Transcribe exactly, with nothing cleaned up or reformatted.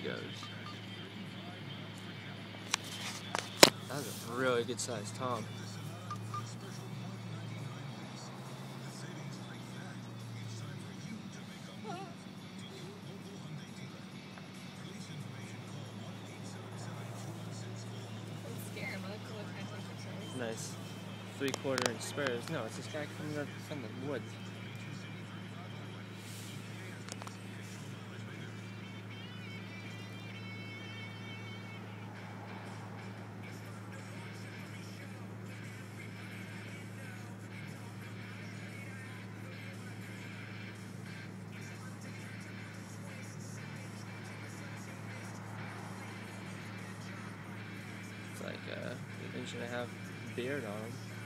goes. That was a really good sized tom. Nice. Three quarter inch spurs. No, it's this guy coming up from the woods. It's like uh, an inch and a half beard on him.